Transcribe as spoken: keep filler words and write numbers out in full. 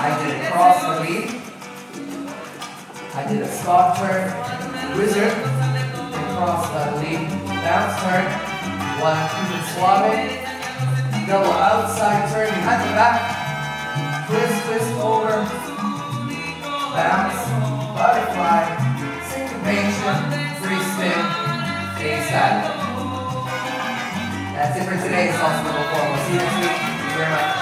I did a cross the lead. I did a stop turn, wizard, and cross the lead. Bounce turn, one, Cuban suave. Double outside turn behind the back. Twist, twist over. Bounce, butterfly, syncopation, free spin, face salad. That's it for today. Salsa level four. We'll see you next week. Thank you very much.